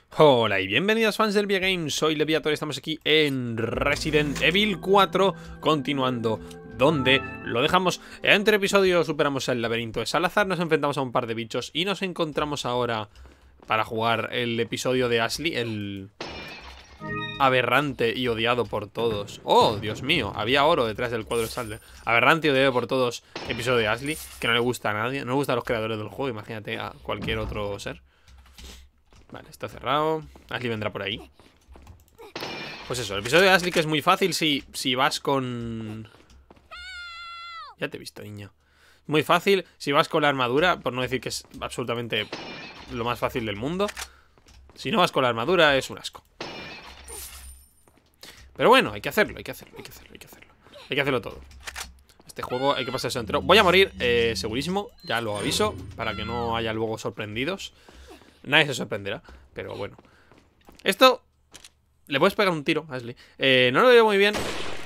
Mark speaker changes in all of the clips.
Speaker 1: Hola y bienvenidos fans del Videogame, soy Leviator y estamos aquí en Resident Evil 4, continuando donde lo dejamos. En el anterior episodio superamos el laberinto de Salazar, nos enfrentamos a un par de bichos y nos encontramos ahora para jugar el episodio de Ashley, el aberrante y odiado por todos. Oh, Dios mío, había oro detrás del cuadro de Sadler. Aberrante y odiado por todos, episodio de Ashley, que no le gusta a nadie, no le gusta a los creadores del juego, imagínate a cualquier otro ser. Vale, está cerrado. Ashley vendrá por ahí. Pues eso, el episodio de Ashley que es muy fácil si vas con... Ya te he visto, niña. Muy fácil si vas con la armadura, por no decir que es absolutamente lo más fácil del mundo. Si no vas con la armadura es un asco. Pero bueno, hay que hacerlo, hay que hacerlo. Hay que hacerlo todo. Este juego hay que pasarse entero. Voy a morir, segurísimo, ya lo aviso, para que no haya luego sorprendidos. Nadie se sorprenderá, pero bueno. Esto... Le puedes pegar un tiro, Ashley. No lo veo muy bien.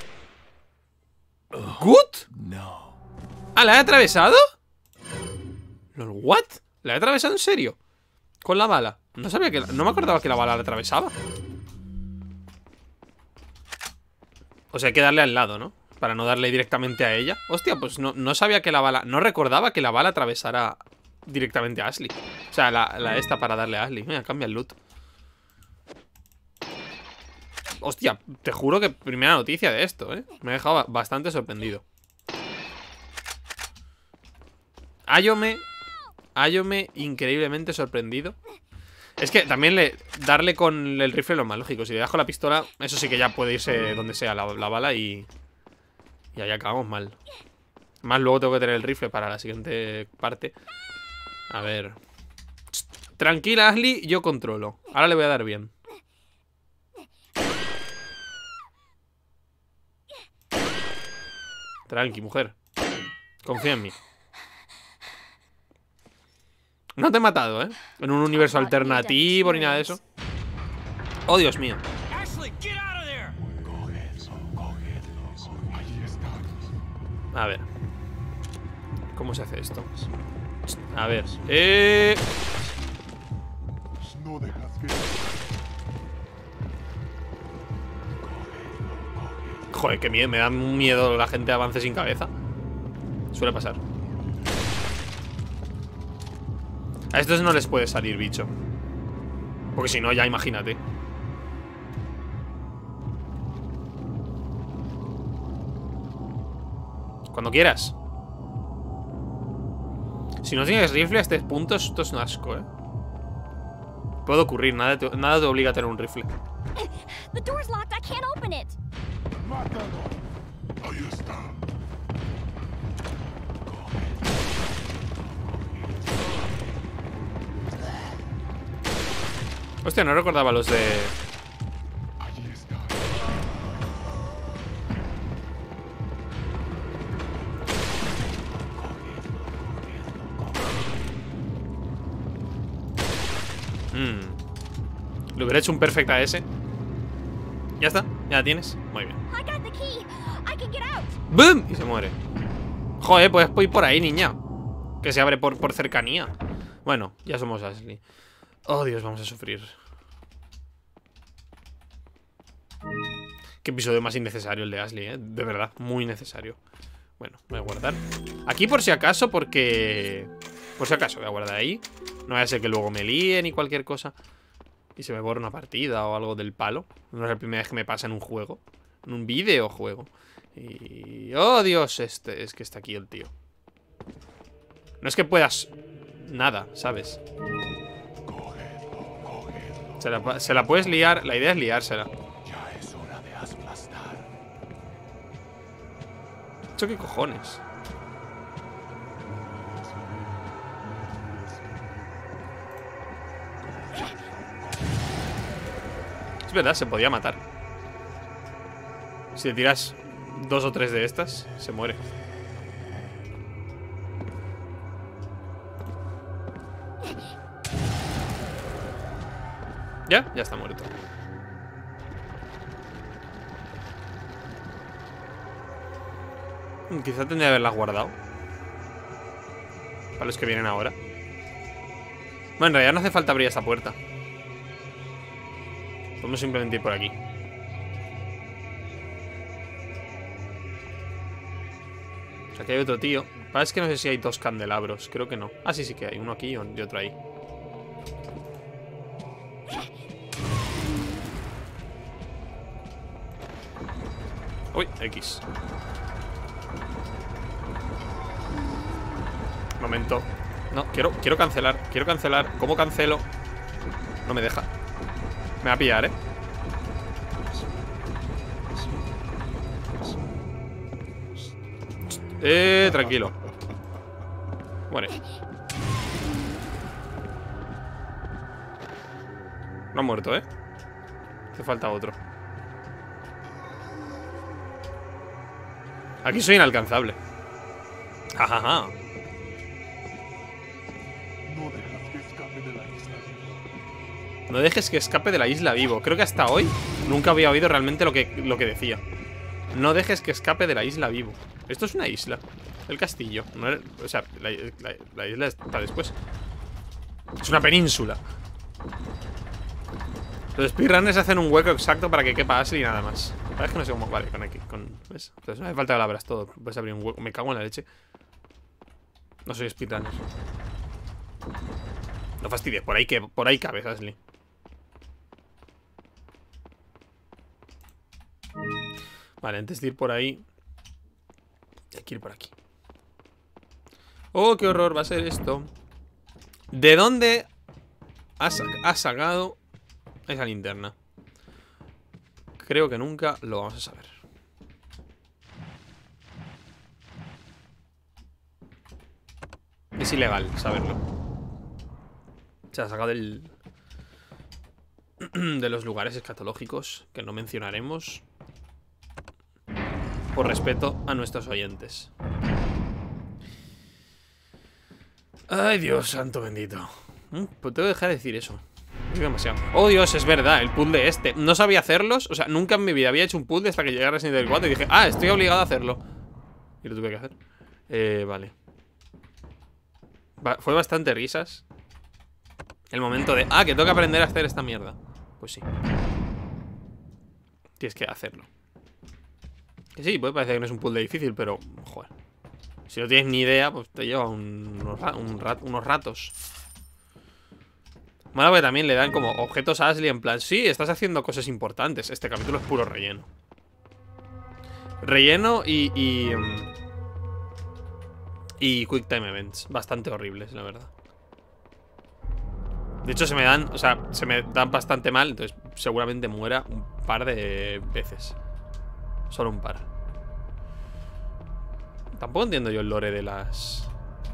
Speaker 1: ¿Good?
Speaker 2: No.
Speaker 1: ¿Ah, la he atravesado? ¿What? ¿La he atravesado en serio? Con la bala. No sabía que... No me acordaba que la bala la atravesaba. O sea, hay que darle al lado, ¿no? Para no darle directamente a ella. Hostia, pues no sabía que la bala... No recordaba que la bala atravesara directamente a Ashley. O sea, la esta para darle a Ashley. Mira, cambia el loot. Hostia, te juro que primera noticia de esto, ¿eh? Me ha dejado bastante sorprendido. Áyome increíblemente sorprendido. Es que también darle con el rifle es lo más lógico. Si le das con la pistola, eso sí que ya puede irse donde sea la bala y ahí acabamos mal. Más luego tengo que tener el rifle para la siguiente parte. A ver. Tranquila, Ashley, yo controlo. Ahora le voy a dar bien. Tranqui, mujer. Confía en mí. No te he matado, ¿eh? En un universo alternativo ni nada de eso. Oh, Dios mío. A ver. ¿Cómo se hace esto? A ver. Joder, qué miedo. Me da un miedo la gente avance sin cabeza. Suele pasar. A estos no les puede salir bicho. Porque si no, ya imagínate. Cuando quieras. Si no tienes rifle a este punto, esto es un asco, ¿eh? Puede ocurrir, nada te obliga a tener un rifle.
Speaker 2: Ahí está.
Speaker 1: Hostia, no recordaba los de...
Speaker 2: Allí está.
Speaker 1: Le hubiera hecho un perfect a ese. Ya está, ya la tienes. Muy bien. ¡Boom! Y se muere. Joder, pues ir por ahí, niña. Que se abre por cercanía. Bueno, ya somos Ashley. Oh, Dios, vamos a sufrir. Qué episodio más innecesario el de Ashley, ¿eh? De verdad, muy necesario. Bueno, voy a guardar aquí por si acaso, porque... Por si acaso voy a guardar ahí. No vaya a ser que luego me líen y cualquier cosa y se me borre una partida o algo del palo. No es la primera vez que me pasa en un juego. En un videojuego. Y... ¡Oh, Dios! Es que está aquí el tío. No es que puedas... Nada, ¿sabes? Se la puedes liar. La idea es liársela.
Speaker 2: Ya es hora de aplastar.
Speaker 1: ¿Esto qué cojones? Es verdad, se podía matar. Si le tiras 2 o 3 de estas, se muere. Ya está muerto. Quizá tendría que haberlas guardado para los que vienen ahora. Bueno, en realidad no hace falta abrir esta puerta. Podemos simplemente ir por aquí. Aquí hay otro tío. Es que no sé si hay dos candelabros. Creo que no. Ah, sí, sí que hay. Uno aquí y otro ahí. Uy, X. Momento. No, quiero cancelar. Quiero cancelar. ¿Cómo cancelo? No me deja. Me va a pillar, tranquilo. Muere. No ha muerto, Hace falta otro. Aquí soy inalcanzable. Jajaja. No dejes que escape de la isla vivo. Creo que hasta hoy nunca había oído realmente lo que decía. No dejes que escape de la isla vivo. Esto es una isla. El castillo. No era, o sea, la isla está después. Es una península. Los speedrunners hacen un hueco exacto para que quepa Ashley y nada más. Es que no sé cómo. Vale, ¿ves? Entonces no hace falta palabras todo. Puedes abrir un hueco. Me cago en la leche. No soy speedrunner. No fastidies. Por ahí cabes, Ashley. Vale, antes de ir por ahí hay que ir por aquí. Oh, qué horror va a ser esto. ¿De dónde has sacado esa linterna? Creo que nunca lo vamos a saber. Es ilegal saberlo. Se ha sacado de los lugares escatológicos que no mencionaremos por respeto a nuestros oyentes. Ay, Dios santo bendito. Pues tengo que dejar de decir eso. Es demasiado. Oh, Dios, es verdad, el puzzle este. No sabía hacerlos, o sea, nunca en mi vida había hecho un puzzle hasta que llegué a Resident Evil 4 y dije, ah, estoy obligado a hacerlo. Y lo tuve que hacer. Vale. Fue bastante risas el momento de, que tengo que aprender a hacer esta mierda. Pues sí. Tienes que hacerlo. Que sí, puede parecer que no es un puzzle difícil, pero, joder, si no tienes ni idea, pues te lleva unos ratos. Bueno, porque también le dan como objetos a Ashley en plan, sí, estás haciendo cosas importantes. Este capítulo es puro relleno. Relleno y Quick Time Events. Bastante horribles, la verdad. De hecho, se me dan bastante mal. Entonces, seguramente muera un par de veces. Solo un par. Tampoco entiendo yo el lore de las...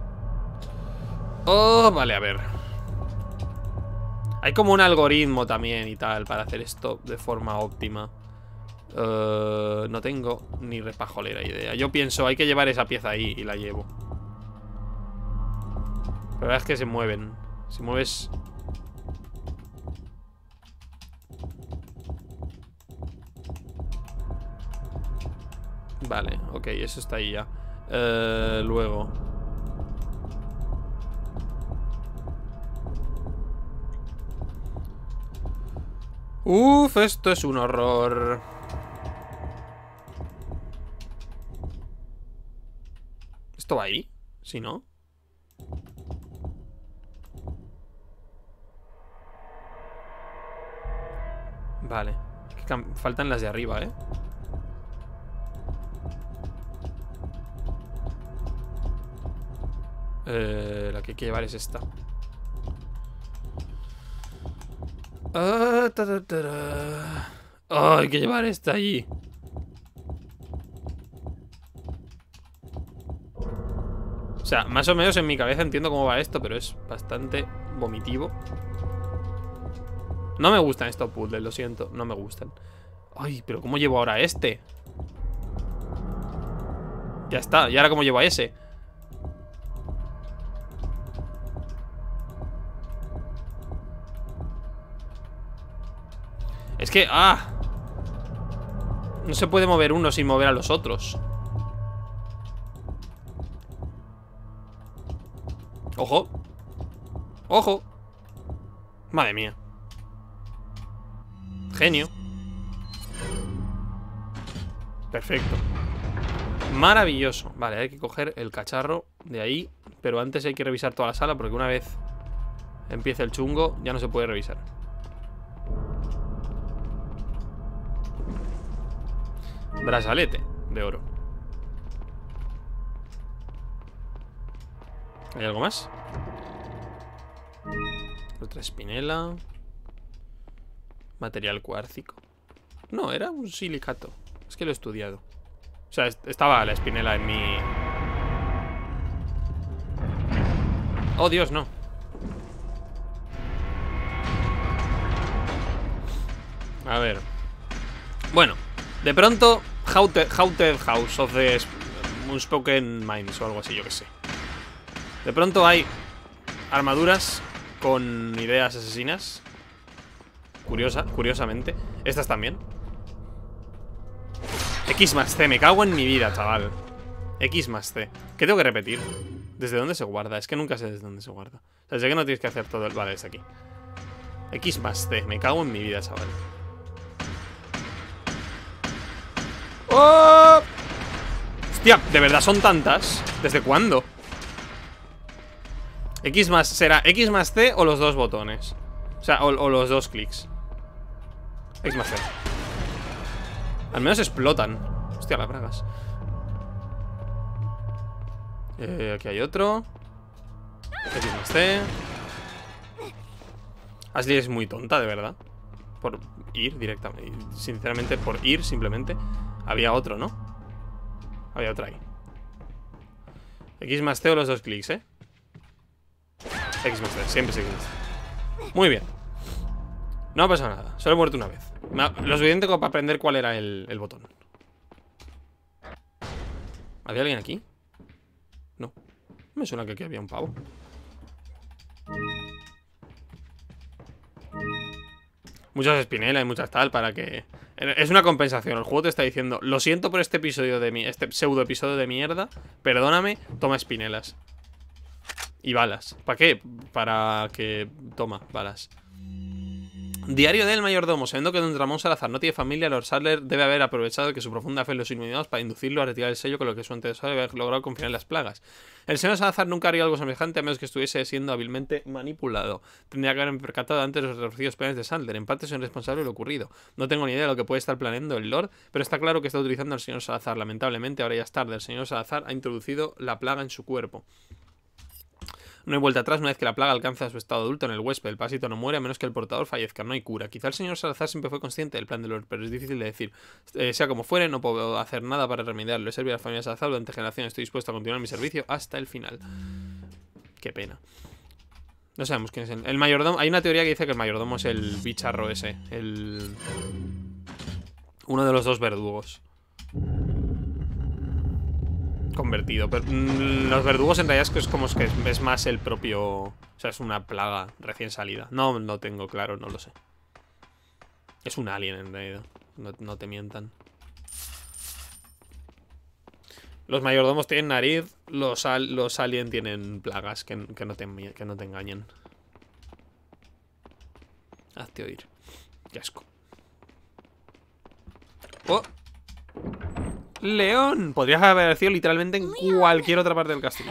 Speaker 1: Oh, vale, a ver. Hay como un algoritmo también y tal para hacer esto de forma óptima. No tengo ni repajolera idea. Yo pienso, hay que llevar esa pieza ahí y la llevo. La verdad es que se mueven. Si mueves... Vale, ok, eso está ahí ya. Luego... Uf, esto es un horror. ¿Esto va ahí? ¿Sí, no? Vale. Faltan las de arriba, ¿eh? La que hay que llevar es esta. Hay que llevar esta allí. O sea, más o menos en mi cabeza entiendo cómo va esto, pero es bastante vomitivo. No me gustan estos puzzles, lo siento, no me gustan. Ay, pero ¿cómo llevo ahora este? Ya está, ¿y ahora cómo llevo a ese? Es que, no se puede mover uno sin mover a los otros. ¡Ojo! ¡Ojo! Madre mía. Genio. Perfecto. Maravilloso. Vale, hay que coger el cacharro de ahí. Pero antes hay que revisar toda la sala, porque una vez empiece el chungo ya no se puede revisar. Brazalete de oro. ¿Hay algo más? Otra espinela. Material cuárcico. No, era un silicato. Es que lo he estudiado. O sea, estaba la espinela en mi... Oh, Dios, no. A ver. Bueno, de pronto Haunted House of the Unspoken Minds o algo así, yo que sé. De pronto hay armaduras con ideas asesinas. Curiosamente. Estas también. X más C, me cago en mi vida, chaval. X más C. ¿Qué tengo que repetir? ¿Desde dónde se guarda? Es que nunca sé desde dónde se guarda. O sea, sé que no tienes que hacer todo el... Vale, es aquí. X más C, me cago en mi vida, chaval. ¡Oh! Hostia, ¿de verdad son tantas? ¿Desde cuándo? X más... ¿Será X más C o los dos botones? O sea, o los dos clics. X más C. Al menos explotan. Hostia, las bragas. Aquí hay otro. X más C. Ashley es muy tonta, de verdad. Por ir directamente. Sinceramente, por ir simplemente. Había otro, ¿no? Había otro ahí. X más C o los dos clics, ¿eh? X más C, siempre es X más C. Muy bien. No ha pasado nada, solo he muerto una vez. Lo suficiente como para aprender cuál era el botón. ¿Había alguien aquí? No. Me suena que aquí había un pavo. Muchas espinelas y muchas tal para que... Es una compensación, el juego te está diciendo: lo siento por este episodio de este pseudo episodio de mierda. Perdóname, toma espinelas. Y balas. ¿Para qué? Para que... Toma, balas. Diario del mayordomo. Sabiendo que Don Ramón Salazar no tiene familia, Lord Sadler debe haber aprovechado que su profunda fe en los iluminados para inducirlo a retirar el sello, con lo que su antecesor había logrado confinar en las plagas. El señor Salazar nunca haría algo semejante a menos que estuviese siendo hábilmente manipulado. Tendría que haberme percatado antes de los retorcidos planes de Sadler. En parte soy responsable de lo ocurrido. No tengo ni idea de lo que puede estar planeando el Lord, pero está claro que está utilizando al señor Salazar. Lamentablemente, ahora ya es tarde. El señor Salazar ha introducido la plaga en su cuerpo. No hay vuelta atrás. Una vez que la plaga alcanza su estado adulto en el huésped, el parásito no muere a menos que el portador fallezca. No hay cura. Quizá el señor Salazar siempre fue consciente del plan de Lord, pero es difícil de decir. Sea como fuere, no puedo hacer nada para remediarlo. He servido a la familia Salazar durante generaciones. Estoy dispuesto a continuar mi servicio hasta el final. Qué pena. No sabemos quién es el mayordomo. Hay una teoría que dice que el mayordomo es el bicharro ese. Uno de los dos verdugos convertido, pero los verdugos en realidad es como que es más el propio... O sea, es una plaga recién salida. No lo tengo claro, no lo sé. Es un alien en realidad. No te mientan. Los mayordomos tienen nariz. Los alien tienen plagas que no te engañen. Hazte oír. Qué asco. ¡Oh! ¡León! Podrías haber aparecido literalmente en cualquier otra parte del castillo.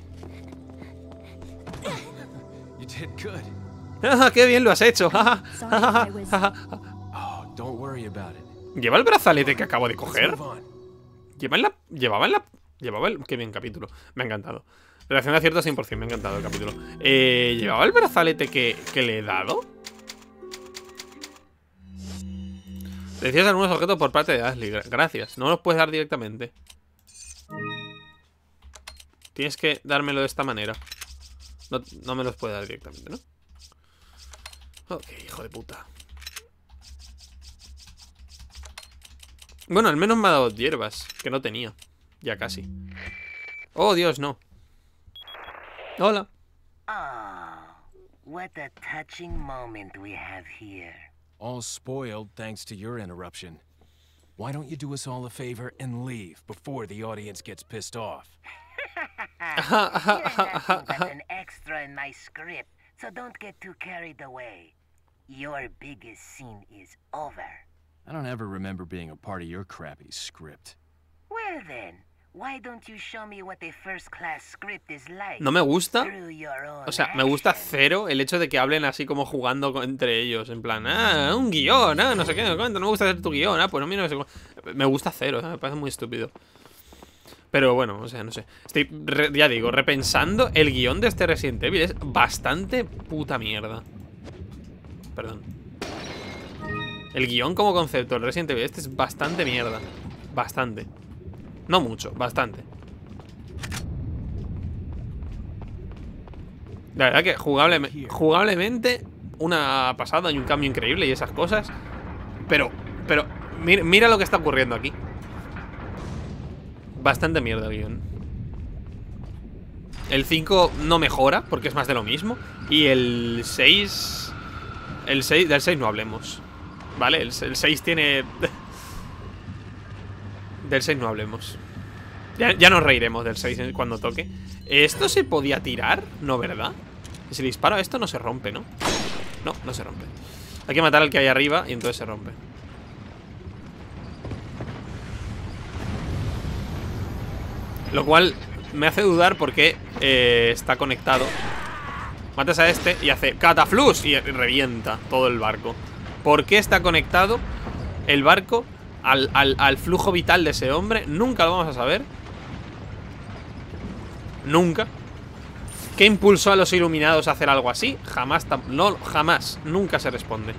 Speaker 1: ¡Qué bien lo has hecho! ¿Lleva el brazalete que acabo de coger? Qué bien capítulo. Me ha encantado. Relación de acierto 100%, me ha encantado el capítulo. ¿Llevaba el brazalete que le he dado? Decías algunos objetos por parte de Ashley. Gracias. No los puedes dar directamente. Tienes que dármelo de esta manera. No me los puede dar directamente, ¿no? Ok, hijo de puta. Bueno, al menos me ha dado hierbas, que no tenía. Ya casi. Oh, Dios, no. Hola.
Speaker 3: Ah, what a touching moment we have here.
Speaker 4: All spoiled thanks to your interruption. Why don't you do us all a favor and leave before the audience gets pissed off?
Speaker 3: You're nothing but an extra in my script, so don't get too carried away. your biggest scene is over.
Speaker 4: I don't ever remember being a part of your crappy script.
Speaker 3: Well then, why don't you show me what a first-class script is like?
Speaker 1: No me gusta.
Speaker 3: Through your own
Speaker 1: O sea, me gusta
Speaker 3: actions.
Speaker 1: cero el hecho de que hablen así como jugando entre ellos. En plan, un guión, no sé qué, no me gusta hacer tu guión, pues a mí no sé. Me gusta cero, me parece muy estúpido. Pero bueno, o sea, no sé. Estoy, ya digo, repensando, el guión de este Resident Evil es bastante puta mierda. Perdón. El guión como concepto del Resident Evil este es bastante mierda. Bastante. No mucho, bastante. La verdad que jugablemente una pasada y un cambio increíble y esas cosas. Pero mira lo que está ocurriendo aquí. Bastante mierda el guión. El 5 no mejora porque es más de lo mismo. Y el 6... Del 6 no hablemos. ¿Vale? El 6 tiene... Del 6 no hablemos. Ya nos reiremos del 6 cuando toque. ¿Esto se podía tirar? No, ¿verdad? Si le disparo a esto no se rompe, ¿no? No, no se rompe. Hay que matar al que hay arriba y entonces se rompe. Lo cual me hace dudar porque está conectado. Matas a este y hace cataflux y revienta todo el barco. ¿Por qué está conectado el barco al flujo vital de ese hombre? Nunca lo vamos a saber. Nunca. ¿Qué impulsó a los iluminados a hacer algo así? Jamás, jamás, nunca se responde.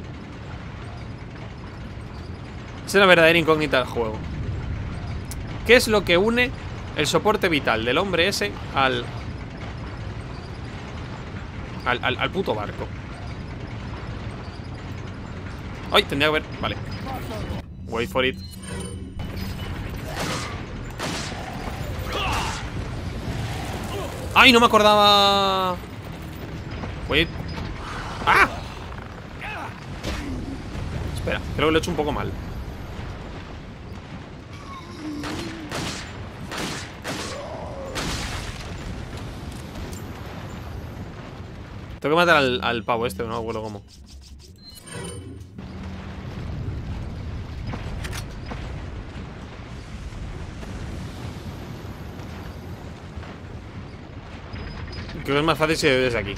Speaker 1: Esa es la verdadera incógnita del juego. ¿Qué es lo que une el soporte vital del hombre ese al puto barco? ¡Ay! Tendría que haber... Vale. Wait for it. ¡Ay! No me acordaba. Wait. ¡Ah! Espera, creo que lo he hecho un poco mal. Tengo que matar al pavo este, no me acuerdo cómo. Creo que es más fácil si desde aquí.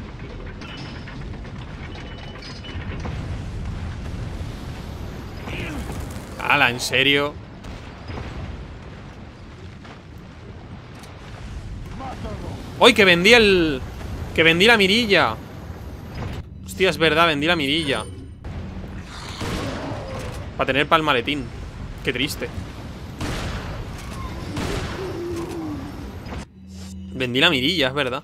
Speaker 1: ¡Hala! ¿En serio? ¡Uy! Que vendí el... Que vendí la mirilla. Hostia, es verdad, vendí la mirilla para tener para el maletín. Qué triste. Vendí la mirilla, es verdad.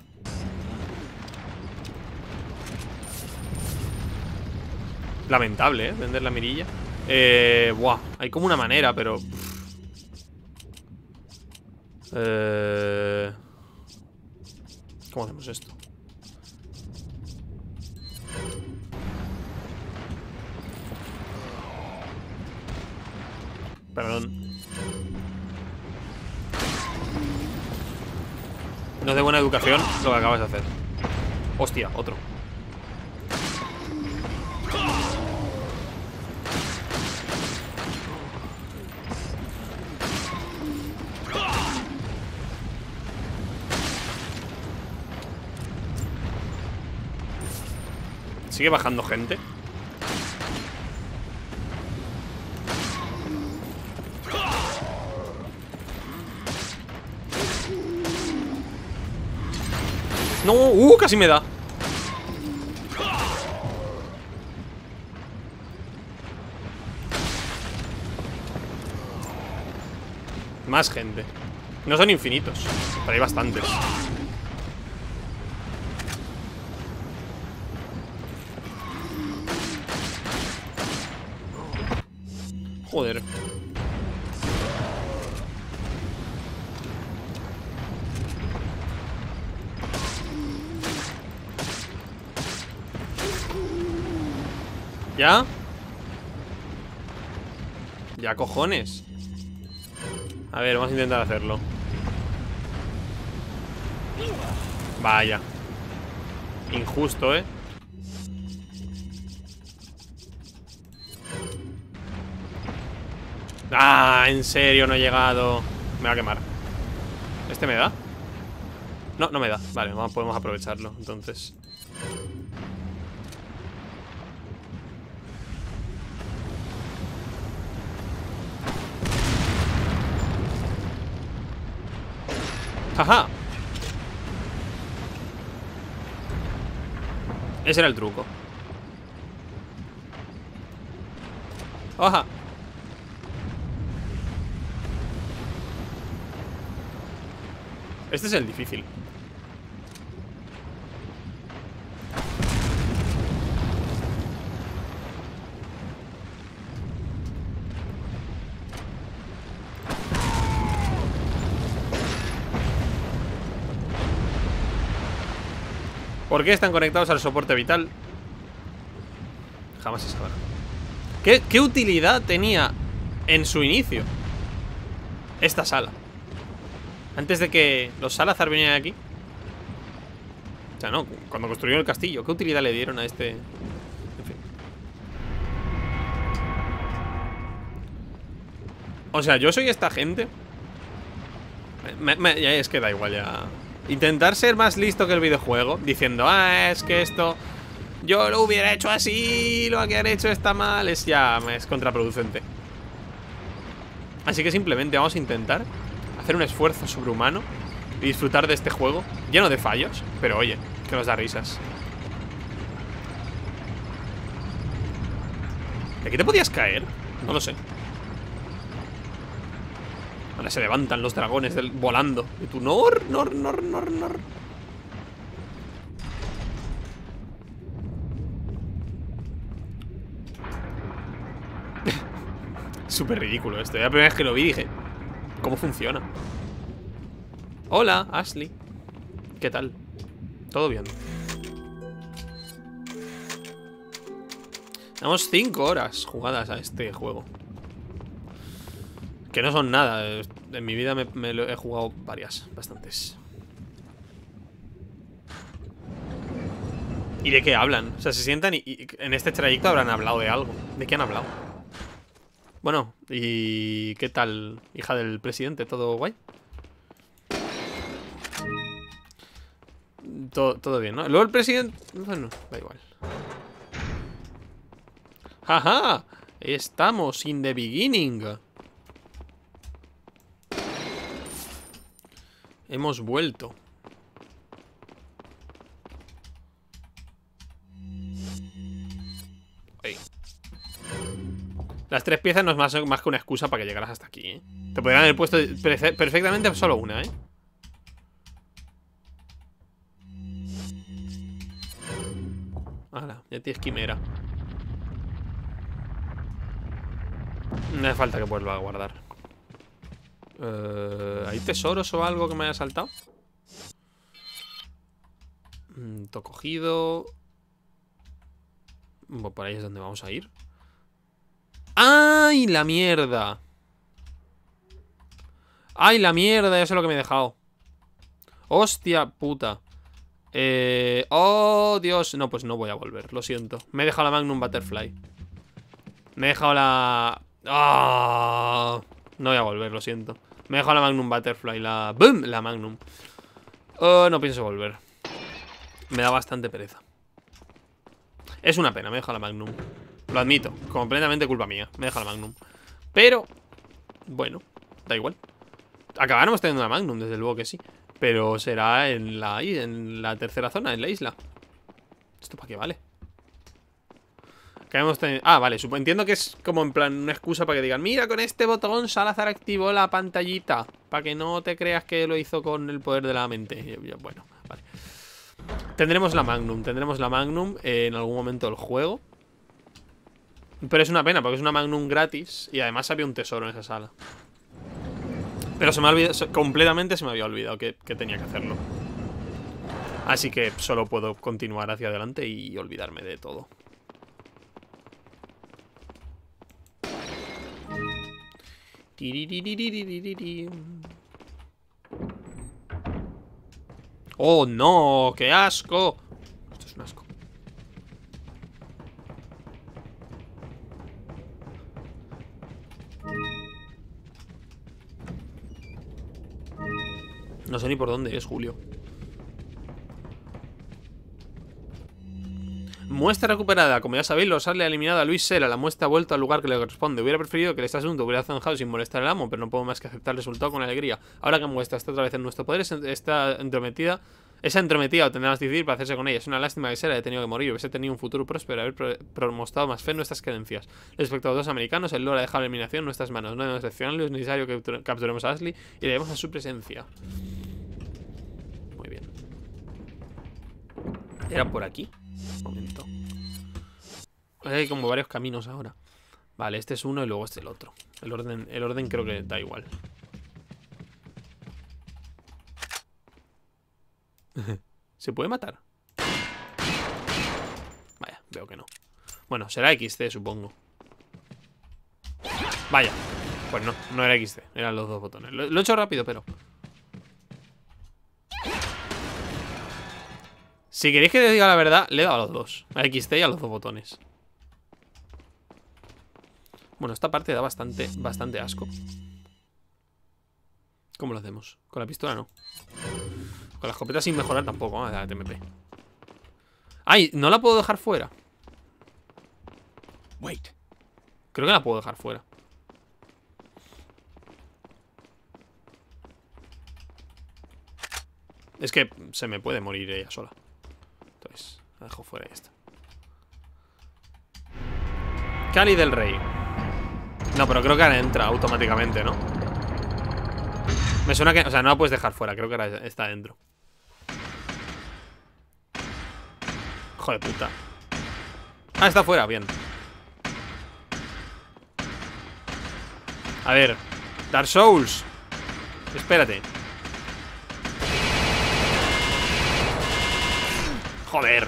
Speaker 1: Lamentable, vender la mirilla. Buah, hay como una manera, pero... ¿Cómo hacemos esto? Perdón. No es de buena educación lo que acabas de hacer. Hostia, otro. Sigue bajando gente. No, casi me da. Más gente. No son infinitos, pero hay bastantes. Joder. ¿Ya? Ya, cojones. A ver, vamos a intentar hacerlo. Vaya. Injusto, ¿eh? Ah, en serio, no he llegado. Me va a quemar. ¿Este me da? No, no me da. Vale, podemos aprovecharlo, entonces. ¡Jaja! Ese era el truco. ¡Ajá! Este es el difícil. ¿Por qué están conectados al soporte vital? Jamás se sabrá. ¿Qué utilidad tenía en su inicio esta sala? Antes de que los Salazar vinieran aquí. O sea, no, cuando construyeron el castillo, ¿qué utilidad le dieron a este? En fin. O sea, yo soy esta gente. Ya es que da igual ya. Intentar ser más listo que el videojuego, diciendo, ah, es que esto yo lo hubiera hecho así, lo que han hecho está mal, es contraproducente. Así que simplemente vamos a intentar hacer un esfuerzo sobrehumano y disfrutar de este juego, lleno de fallos, pero oye, que nos da risas. ¿De qué te podías caer? No lo sé. Ahora se levantan los dragones volando. Y tú, nor. Súper ridículo esto. La primera vez que lo vi dije, ¿cómo funciona? Hola, Ashley. ¿Qué tal? ¿Todo bien? Llevamos 5 horas jugadas a este juego. Que no son nada. En mi vida me lo he jugado bastantes. ¿Y de qué hablan? O sea, se sientan y en este trayecto habrán hablado de algo. ¿De qué han hablado? Bueno, ¿y qué tal, hija del presidente? ¿Todo guay? Todo bien, ¿no? Luego el presidente... Bueno, da igual. ¡Jaja! Estamos in the beginning. Hemos vuelto. Ahí. Las 3 piezas no es más que una excusa para que llegaras hasta aquí, ¿eh? Te podrían haber puesto perfectamente solo una, ¿eh? Hala, ya tienes quimera. No hace falta que vuelva a guardar. ¿Hay tesoros o algo que me haya saltado? Todo cogido. Bueno, por ahí es donde vamos a ir. ¡Ay, la mierda! ¡Ay, la mierda! Ya sé lo que me he dejado. ¡Hostia puta! ¡Oh, Dios! No, pues no voy a volver, lo siento. Me he dejado la Magnum Butterfly. Me he dejado la... ¡Ah! No voy a volver, lo siento. Me he dejado la Magnum Butterfly, la... ¡Bum! La Magnum. Oh, no pienso volver. Me da bastante pereza. Es una pena, me he dejado la Magnum. Lo admito, completamente culpa mía. Me he dejado la Magnum. Pero, bueno, da igual. Acabaremos teniendo una Magnum, desde luego que sí. Pero será en la tercera zona, en la isla. ¿Esto para qué vale? Ah, vale, entiendo que es como en plan una excusa para que digan, mira, con este botón Salazar activó la pantallita, para que no te creas que lo hizo con el poder de la mente. Bueno, vale. Tendremos la Magnum en algún momento del juego. Pero es una pena, porque es una Magnum gratis. Y además había un tesoro en esa sala. Pero se me ha olvidado, completamente se me había olvidado que tenía que hacerlo. Así que solo puedo continuar hacia adelante y olvidarme de todo. ¡Oh, no! ¡Qué asco! Esto es un asco. No sé ni por dónde es, Julio. Muestra recuperada. Como ya sabéis, Losar le ha eliminado a Luis Sera. La muestra ha vuelto al lugar que le corresponde. Hubiera preferido que este asunto hubiera zanjado sin molestar al amo, pero no puedo más que aceptar el resultado con alegría. Ahora que muestra está otra vez en nuestro poder, esa entrometida lo tendrá más difícil para hacerse con ella. Es una lástima que Sera haya tenido que morir. Hubiese tenido un futuro próspero, haber mostrado más fe en nuestras creencias. Respecto a los dos americanos, el Lord ha dejado la eliminación en nuestras manos. No debemos decepcionarlo, es necesario que capturemos a Ashley y le demos a su presencia. Muy bien. ¿Era por aquí? Un momento. Hay como varios caminos ahora. Vale, este es uno y luego este el otro. El orden creo que da igual. ¿Se puede matar? Vaya, veo que no. Bueno, será XC, supongo. Vaya. Pues no, no era XC. Eran los dos botones. Lo he hecho rápido, pero... Si queréis que te diga la verdad, le he dado a los dos. A XT y a los dos botones. Bueno, esta parte da bastante asco. ¿Cómo lo hacemos? Con la pistola no. Con la escopeta sin mejorar tampoco. Vamos a la TMP. ¡Ay! No la puedo dejar fuera.
Speaker 4: Wait.
Speaker 1: Creo que la puedo dejar fuera. Es que se me puede morir ella sola. Entonces, la dejo fuera y ya está. Cali del Rey. No, pero creo que ahora entra automáticamente, ¿no? Me suena que... O sea, no la puedes dejar fuera. Creo que ahora está dentro. Hijo de puta. Ah, está fuera, bien. A ver, Dark Souls. Espérate. Joder.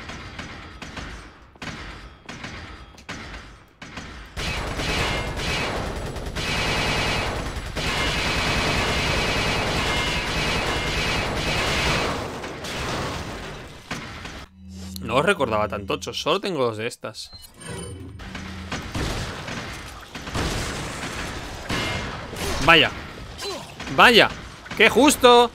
Speaker 1: No os recordaba tan tocho. Solo tengo dos de estas. Vaya. Vaya. ¡Qué justo!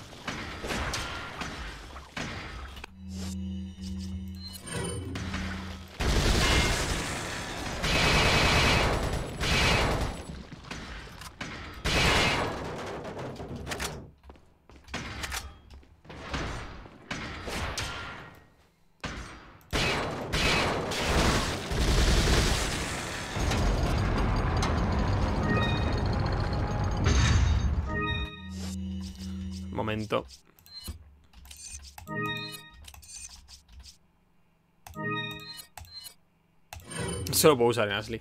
Speaker 1: Momento. Solo puedo usar en Ashley.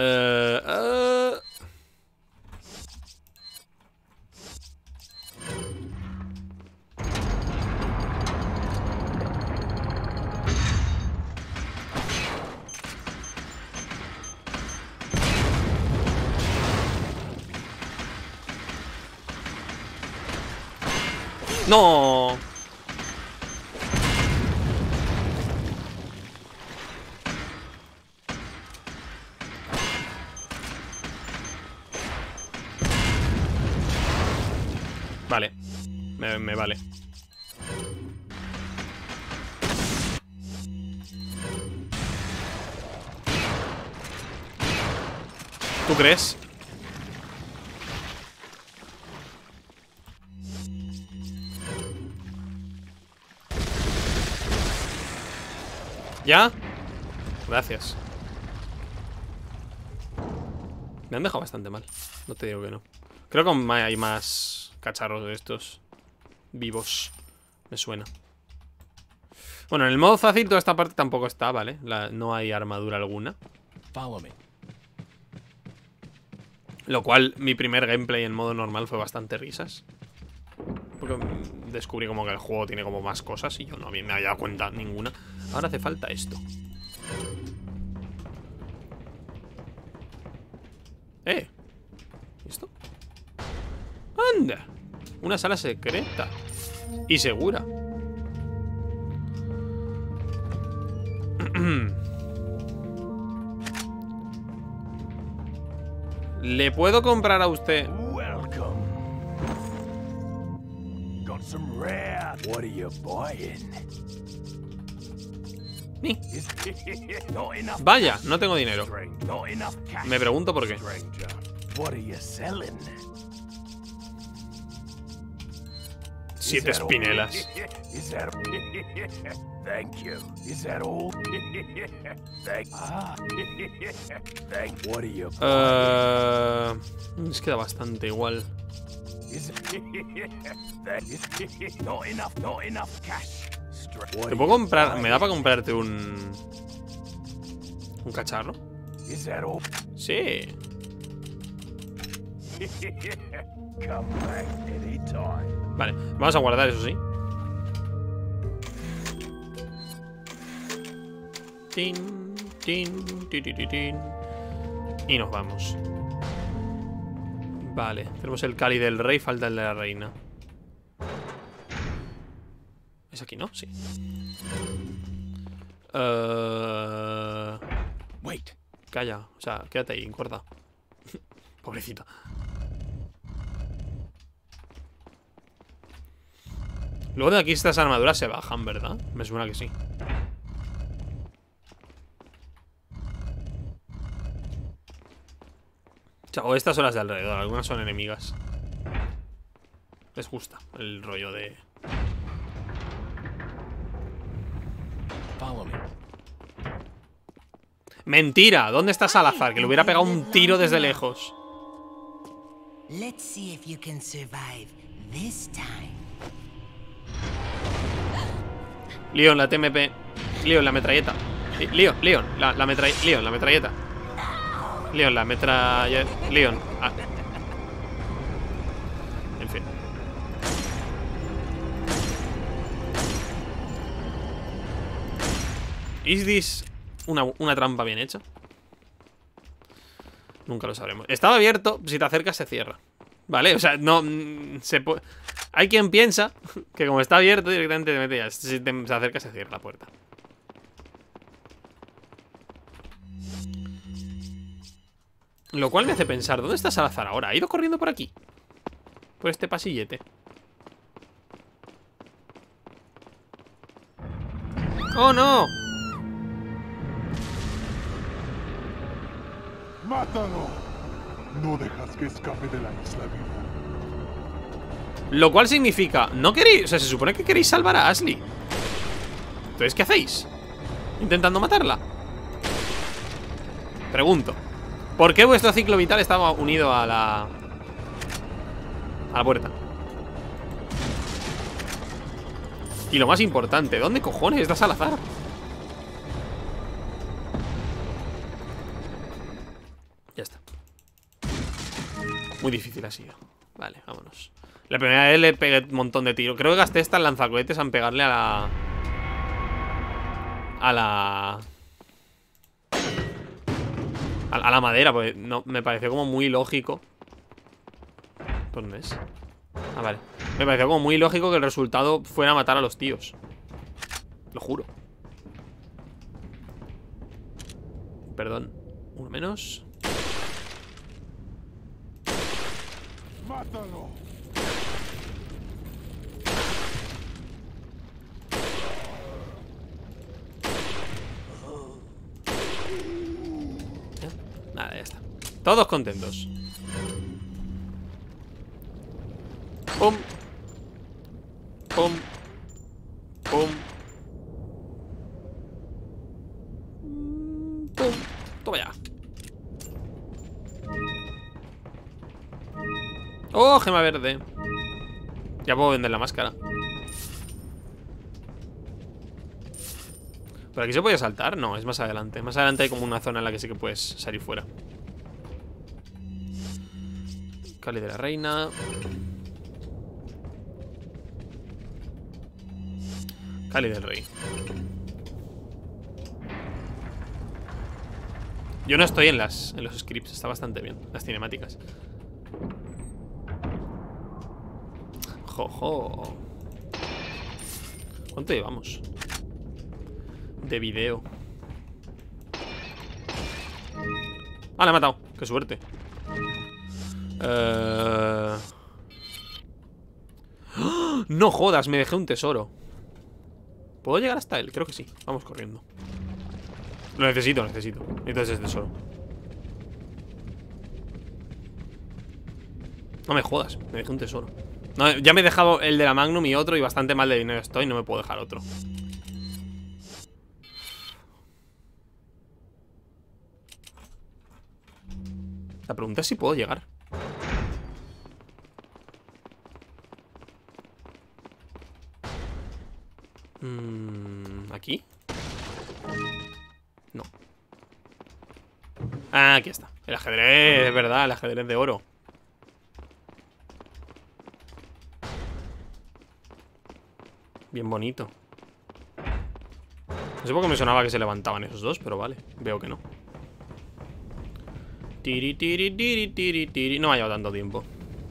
Speaker 1: No. Vale. Me vale. ¿Tú crees? ¿Ya? Gracias. Me han dejado bastante mal. No te digo que no. Creo que hay más cacharros de estos vivos. Me suena. Bueno, en el modo fácil toda esta parte tampoco está, ¿vale? No hay armadura alguna.
Speaker 4: Follow me.
Speaker 1: Lo cual, mi primer gameplay en modo normal fue bastante risas. Porque descubrí como que el juego tiene como más cosas y yo no me había dado cuenta ninguna. Ahora hace falta esto. ¿Esto? ¡Anda! Una sala secreta. Y segura. ¿Le puedo comprar a usted?
Speaker 2: Welcome.
Speaker 4: Rare. What are you buying?
Speaker 1: Ni.
Speaker 4: Not enough.
Speaker 1: Vaya, no tengo dinero.
Speaker 4: Not enough cash.
Speaker 1: Me pregunto por qué.
Speaker 4: Stranger. What are you selling?
Speaker 1: 7 espinelas.
Speaker 4: Is that Thank you. Is that all? Thank What are you
Speaker 1: Les queda bastante igual.
Speaker 4: Not enough cash.
Speaker 1: ¿Te puedo comprar? ¿Me da para comprarte un cacharro?
Speaker 4: Is that all?
Speaker 1: Sí.
Speaker 4: Come back anytime.
Speaker 1: Vale, vamos a guardar eso, sí. Tin, tin, ti, ti, ti, tin. Y nos vamos. Vale, tenemos el cáliz del rey, falta el de la reina. ¿Es aquí, no? Sí.
Speaker 4: Wait.
Speaker 1: Calla, o sea, quédate ahí, corta. Pobrecita. Luego de aquí estas armaduras se bajan, ¿verdad? Me suena que sí. O sea, o estas son las de alrededor, algunas son enemigas. Les gusta el rollo de...
Speaker 4: Follow me.
Speaker 1: ¡Mentira! ¿Dónde está Salazar? Que le hubiera pegado un tiro desde lejos.
Speaker 3: Let's see if you can survive this time.
Speaker 1: Leon, la TMP. Leon, la metralleta. Leon, la metralleta. Leon, la metralleta. Leon, la metralleta. Leon. Ah. En fin. ¿Is this una trampa bien hecha? Nunca lo sabremos. Estaba abierto, si te acercas se cierra. Vale, o sea, no se puede... Hay quien piensa que como está abierto directamente te mete ya. Si te acercas se cierra la puerta. Lo cual me hace pensar, ¿dónde está Salazar ahora? ¿Ha ido corriendo por aquí? Por este pasillete. ¡Oh, no!
Speaker 2: ¡Mátalo! No dejas que escape de la isla viva.
Speaker 1: Lo cual significa, no queréis, o sea, se supone que queréis salvar a Ashley. Entonces, ¿qué hacéis? ¿Intentando matarla? Pregunto. ¿Por qué vuestro ciclo vital estaba unido a la puerta? Y lo más importante, ¿dónde cojones está Salazar? Ya está. Muy difícil ha sido. Vale, vámonos. La primera vez le pegué un montón de tiros. Creo que gasté estas lanzacohetes en pegarle a la madera, porque no, me pareció como muy lógico. ¿Dónde es? Ah, vale. Me pareció como muy lógico que el resultado fuera matar a los tíos. Lo juro. Perdón. Uno menos.
Speaker 2: ¡Mátalo!
Speaker 1: Nada, ya está. Todos contentos. Pum. Pum. Pum. Pum. Toma ya. Oh, gema verde. Ya puedo vender la máscara. ¿Por aquí se puede saltar? No, es más adelante. Más adelante hay como una zona en la que sí que puedes salir fuera. Cali de la reina. Cali del rey. Yo no estoy en los scripts. Está bastante bien. Las cinemáticas. Jojo. ¿Cuánto llevamos? De video. Ah, la he matado. Qué suerte. ¡Oh! No jodas, me dejé un tesoro. ¿Puedo llegar hasta él? Creo que sí. Vamos corriendo. Lo necesito. Necesito ese tesoro. No me jodas, me dejé un tesoro. No, ya me he dejado el de la Magnum y otro. Y bastante mal de dinero estoy, no me puedo dejar otro. La pregunta es si puedo llegar. ¿Aquí? No. Ah, aquí está. El ajedrez, es verdad, el ajedrez de oro. Bien bonito. No sé por qué me sonaba que se levantaban esos dos, pero vale, veo que no. Tiri, tiri, tiri, tiri, tiri. No me ha llevado tanto tiempo.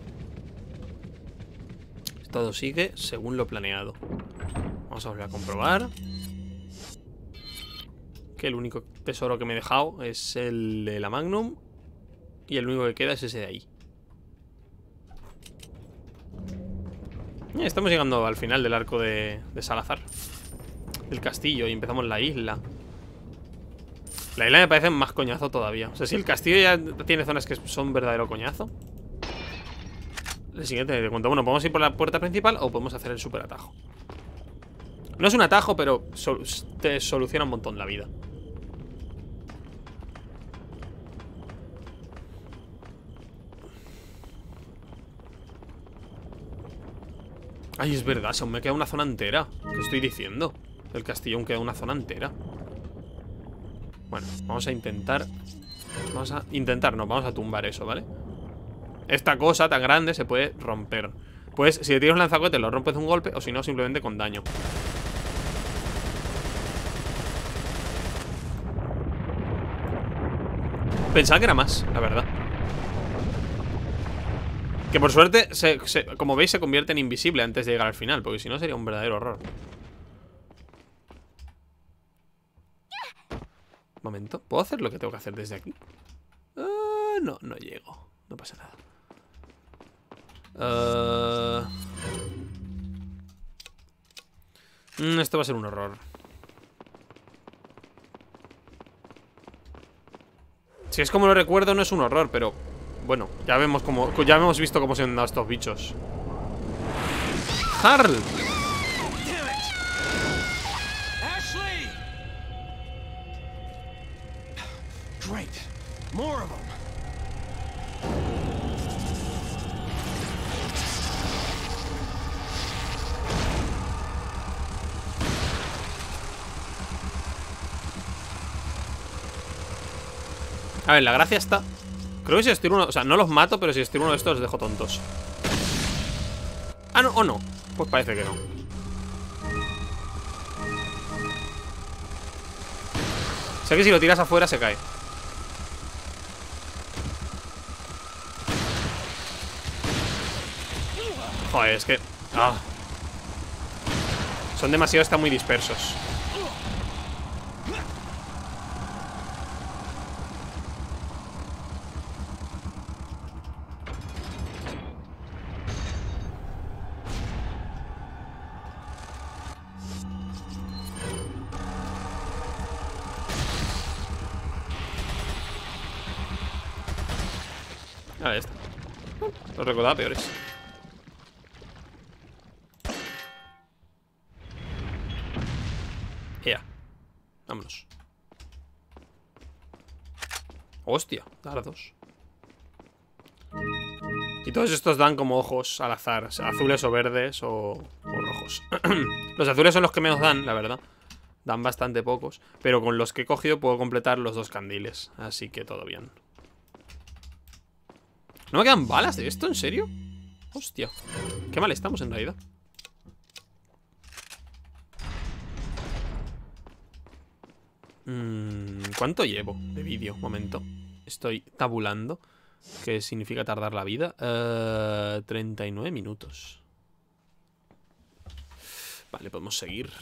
Speaker 1: Todo sigue según lo planeado. Vamos a volver a comprobar que el único tesoro que me he dejado es el de la Magnum. Y el único que queda es ese de ahí. Estamos llegando al final del arco de Salazar, el castillo, y empezamos la isla. La isla me parece más coñazo todavía. O sea, si el castillo ya tiene zonas que son verdadero coñazo. El siguiente te cuento. Bueno, podemos ir por la puerta principal o podemos hacer el super atajo. No es un atajo, pero te soluciona un montón la vida. Ay, es verdad, si aún me queda una zona entera. ¿Qué estoy diciendo? El castillo aún queda una zona entera. Bueno, vamos a intentar. Vamos a tumbar eso, ¿vale? Esta cosa tan grande se puede romper. Pues si le tiras un lanzacohetes lo rompes de un golpe, o si no, simplemente con daño. Pensaba que era más, la verdad. Que por suerte, como veis, se convierte en invisible antes de llegar al final, porque si no sería un verdadero horror. Momento, ¿puedo hacer lo que tengo que hacer desde aquí? No, no llego. No pasa nada. Esto va a ser un horror. Si es como lo recuerdo, no es un horror, pero bueno, ya hemos visto cómo se han dado estos bichos. ¡Harl!
Speaker 4: Great. More of them.
Speaker 1: A ver, la gracia está. Creo que si estiro uno, o sea, no los mato, pero si estiro uno de estos los dejo tontos. Ah, no, o no. Pues parece que no. Sé que si lo tiras afuera se cae. Joder, es que... Son demasiado, están muy dispersos. Ah, ya está. Los recordaba peores. Ya. Vámonos. Hostia, dardos. Y todos estos dan como ojos al azar, o sea, azules o verdes o rojos. Los azules son los que menos dan, la verdad. Dan bastante pocos. Pero con los que he cogido puedo completar los 2 candiles. Así que todo bien. ¿No me quedan balas de esto? ¿En serio? Hostia. Qué mal estamos en realidad. ¿Cuánto llevo de vídeo? Momento. Estoy tabulando. ¿Qué significa tardar la vida? 39 minutos. Vale, podemos seguir.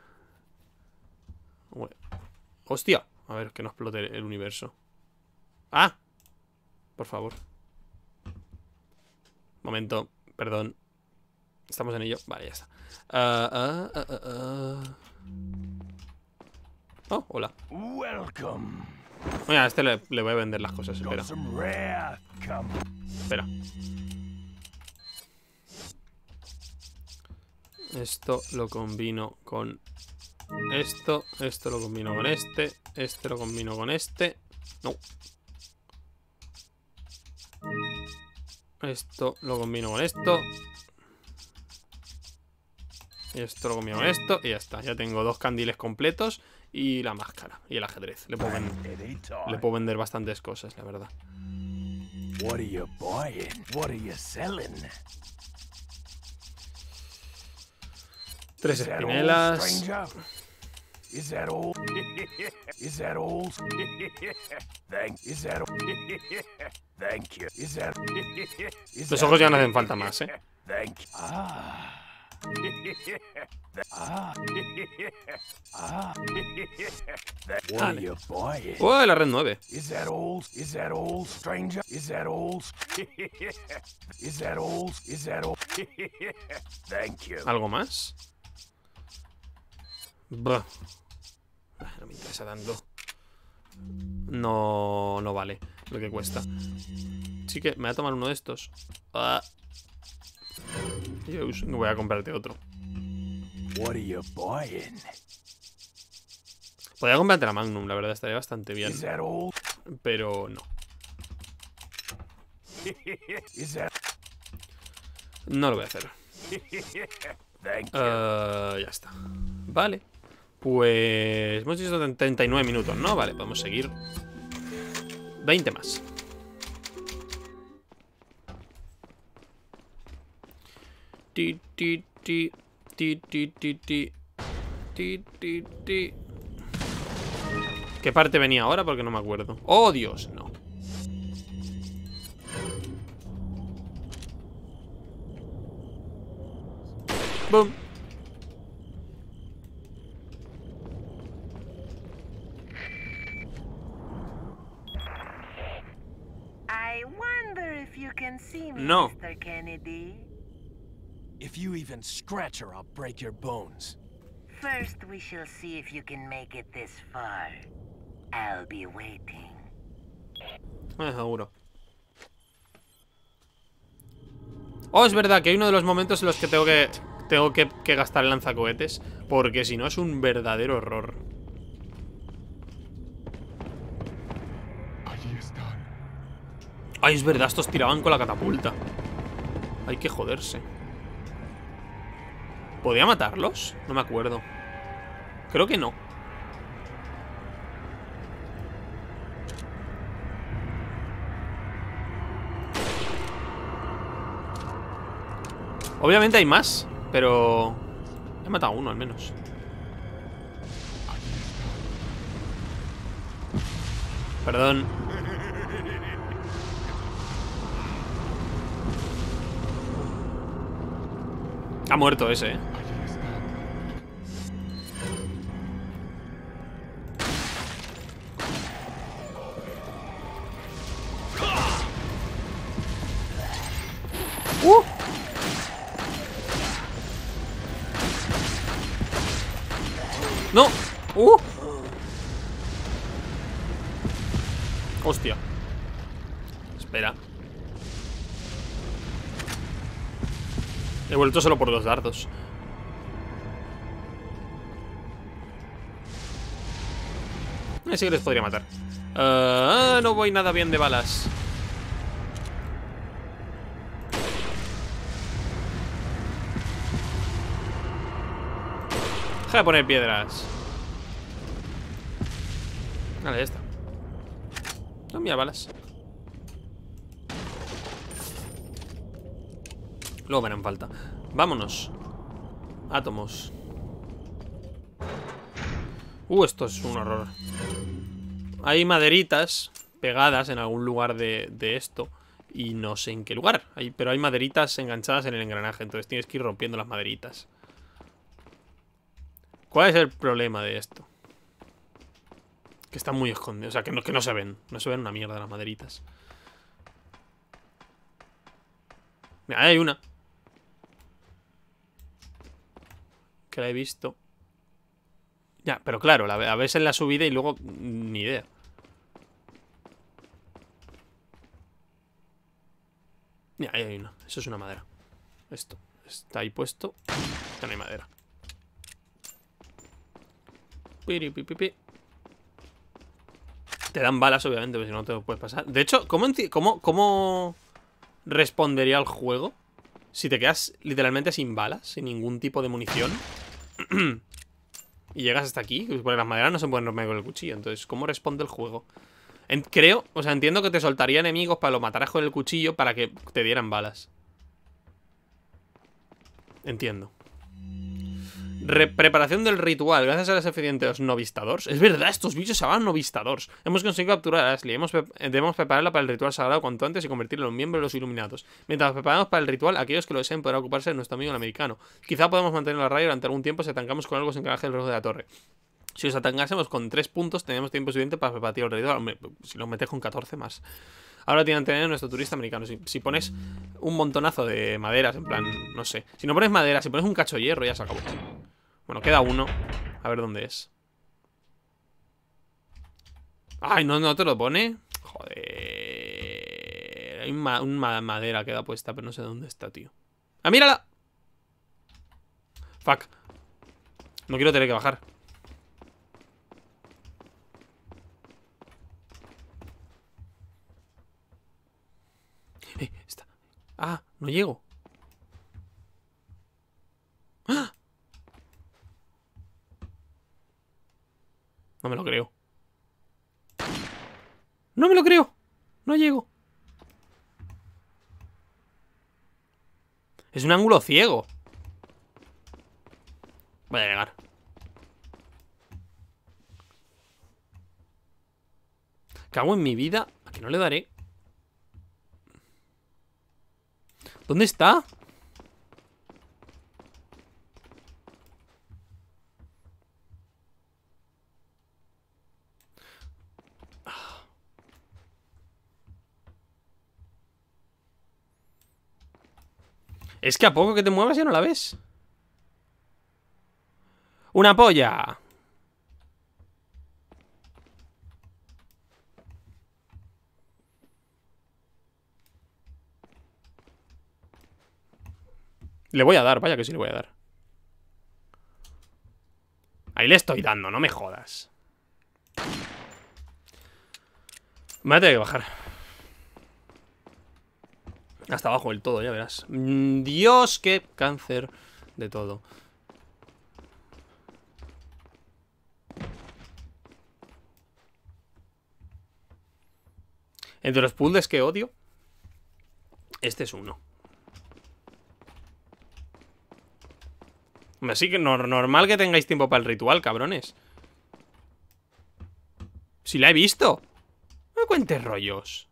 Speaker 1: Hostia. A ver, que no explote el universo. ¡Ah! Por favor. Momento, perdón. Estamos en ello. Vale, ya está. Oh, hola.
Speaker 5: Welcome.
Speaker 1: Mira, a este le voy a vender las cosas. Espera.
Speaker 5: Got some rare come.
Speaker 1: Espera. Esto lo combino con esto. Esto lo combino con este. Este lo combino con este. No. Esto lo combino con esto. Y esto lo combino con esto. Y ya está. Ya tengo 2 candiles completos. Y la máscara. Y el ajedrez. Le puedo vender bastantes cosas, la verdad.
Speaker 5: What are you buying? What are you selling?
Speaker 1: 3
Speaker 5: Is that all,
Speaker 1: espinelas.
Speaker 5: stranger? Is that all? Is that all? Is that all? Thank you. Is that?
Speaker 1: Los ojos ya no hacen falta más, ¿eh?
Speaker 5: Thank you. What are you buying?
Speaker 1: ¡Oh, la red 9!
Speaker 5: Is that all? Is that all, stranger? Is that all? Is that all? Is that all? Thank you.
Speaker 1: ¿Algo más? Bah. No me interesa tanto. No vale lo que cuesta. Sí que me voy a tomar uno de estos. Yo voy a comprarte otro.
Speaker 5: What are you buying?
Speaker 1: Podría comprarte la Magnum, la verdad, estaría bastante bien.
Speaker 5: Is that all?
Speaker 1: Pero no.
Speaker 5: Is that?
Speaker 1: No lo voy a hacer.
Speaker 5: Thank you.
Speaker 1: Ya está. Vale. Pues hemos hecho 39 minutos, ¿no? Vale, podemos seguir. 20 más. Ti, ti, ti. Ti, ti, ti, ti. Ti, ti, ti. ¿Qué parte venía ahora? Porque no me acuerdo. ¡Oh, Dios! No. ¡Bum!
Speaker 3: I wonder if you can see me,
Speaker 1: No.
Speaker 3: Mr. Kennedy.
Speaker 4: If you even scratch her, I'll break your bones.
Speaker 3: First, we shall see if you can make it this far. I'll be waiting.
Speaker 1: Seguro. Oh, es verdad que hay uno de los momentos en los que tengo que gastar el lanzacohetes, porque si no es un verdadero horror.
Speaker 2: Allí están.
Speaker 1: Ay, es verdad, estos tiraban con la catapulta. Hay que joderse. ¿Podía matarlos? No me acuerdo. Creo que no. Obviamente hay más, pero he matado a uno al menos. Perdón. Ha muerto ese, ¿eh?
Speaker 2: Allí están.
Speaker 1: ¡No! Hostia. Espera. He vuelto solo por 2 dardos. Sí que les podría matar. No voy nada bien de balas. Deja de poner piedras. Vale, ya está. No, mira, balas. Luego verán falta. Vámonos. Átomos. Esto es un horror. Hay maderitas pegadas en algún lugar de esto. Y no sé en qué lugar. Pero hay maderitas enganchadas en el engranaje. Entonces tienes que ir rompiendo las maderitas. ¿Cuál es el problema de esto? Que están muy escondidos. O sea, que no se ven. No se ven una mierda las maderitas. Mira, ahí hay una. Que la he visto. Ya, pero claro, la ves en la subida y luego ni idea. Ya, ahí hay una. Eso es una madera. Esto está ahí puesto. Ya no hay madera. Piripipipi. Te dan balas, obviamente, pero si no te lo puedes pasar. De hecho, ¿cómo respondería el juego si te quedas literalmente sin balas, sin ningún tipo de munición? Y llegas hasta aquí, porque las maderas no se pueden romper con el cuchillo. Entonces, ¿cómo responde el juego? Creo, o sea, entiendo que te soltaría enemigos para los mataras con el cuchillo para que te dieran balas. Entiendo. Preparación del ritual. Gracias a los eficientes novistadores. Es verdad, estos bichos se llaman novistadores. Hemos conseguido capturar a Ashley. Debemos prepararla para el ritual sagrado cuanto antes y convertirla en un miembro de los iluminados. Mientras preparamos para el ritual, aquellos que lo deseen podrán ocuparse de nuestro amigo el americano. Quizá podamos mantenerlo a raya durante algún tiempo si atancamos con algo sin encaje el reloj de la torre. Si os atancásemos con 3 puntos, tenemos tiempo suficiente para preparar el ritual. Si lo metes con 14 más. Ahora tienen que tener nuestro turista americano. Si pones un montonazo de maderas, en plan, no sé. Si no pones madera, si pones un cacho de hierro, ya se acabó. Bueno, queda uno. A ver dónde es. Ay, no te lo pone. Joder. Hay una madera queda puesta, pero no sé dónde está, tío. ¡Ah, mírala! Fuck. No quiero tener que bajar. Está. Ah, no llego. ¡Ah! No me lo creo. No me lo creo. No llego. Es un ángulo ciego. Voy a llegar. Cago en mi vida. ¿A que no le daré? ¿Dónde está? Es que a poco que te muevas ya no la ves. ¡Una polla! Le voy a dar, vaya que sí le voy a dar. Ahí le estoy dando, no me jodas. Me voy a tener que bajar. Hasta abajo del todo, ya verás. Dios, qué cáncer de todo. Entre los puzzles que odio, este es uno. Así que normal que tengáis tiempo para el ritual, cabrones. Si la he visto. No me cuentes rollos.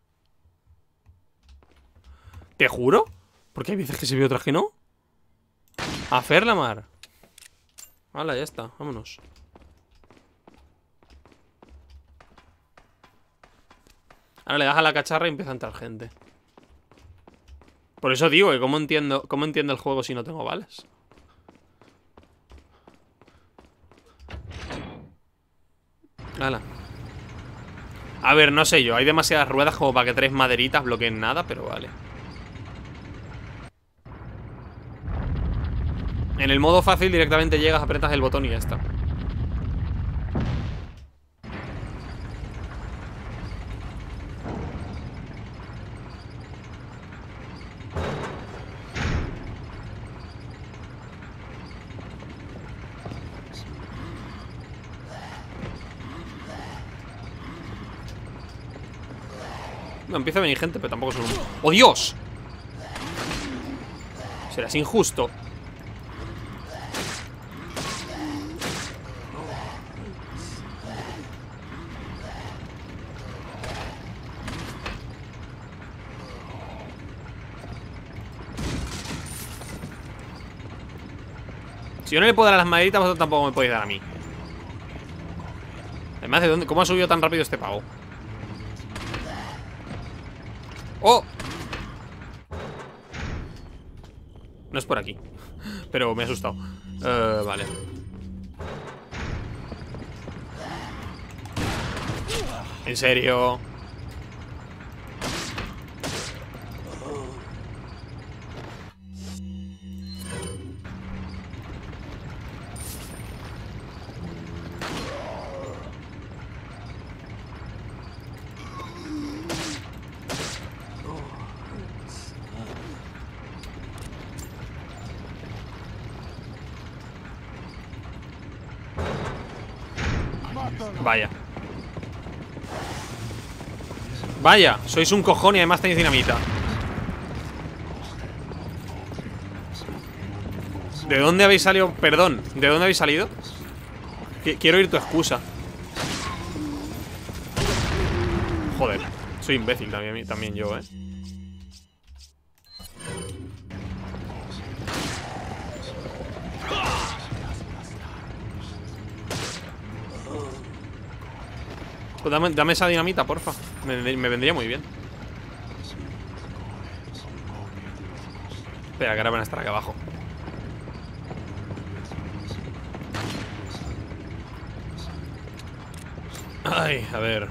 Speaker 1: ¿Te juro? Porque hay veces que se ve otras que no. A Ferlamar. Hala, ya está, vámonos. Ahora le das a la cacharra y empieza a entrar gente. Por eso digo que cómo entiendo el juego si no tengo balas. Hala. A ver, no sé yo. Hay demasiadas ruedas como para que 3 maderitas bloqueen nada, pero vale. En el modo fácil directamente llegas, apretas el botón y ya está. No, empieza a venir gente, pero tampoco son un... ¡Oh, Dios! Serás injusto. Si yo no le puedo dar a las maderitas, vosotros tampoco me podéis dar a mí. Además, ¿de dónde? ¿Cómo ha subido tan rápido este pavo? ¡Oh! No es por aquí. Pero me he asustado. Vale. ¿En serio? Vaya. Vaya, sois un cojón y además tenéis dinamita. ¿De dónde habéis salido? Perdón, ¿de dónde habéis salido? Quiero oír tu excusa. Joder, soy imbécil también yo, ¿eh? Pues dame esa dinamita, porfa. Me vendría muy bien. Espera, que ahora van a estar acá abajo. Ay, a ver.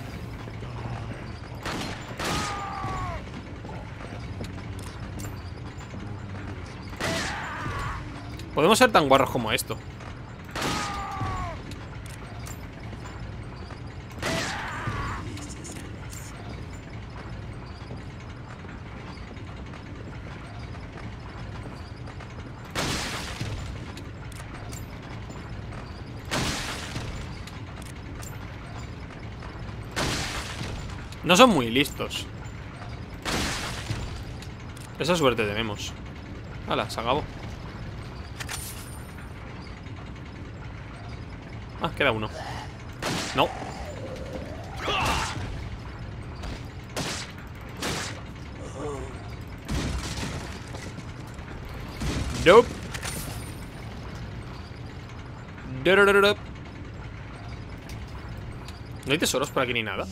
Speaker 1: Podemos ser tan guarros como esto. No son muy listos. Esa suerte tenemos. Hala, se acabó. Ah, queda uno. No. Nope. No hay tesoros por aquí ni nada.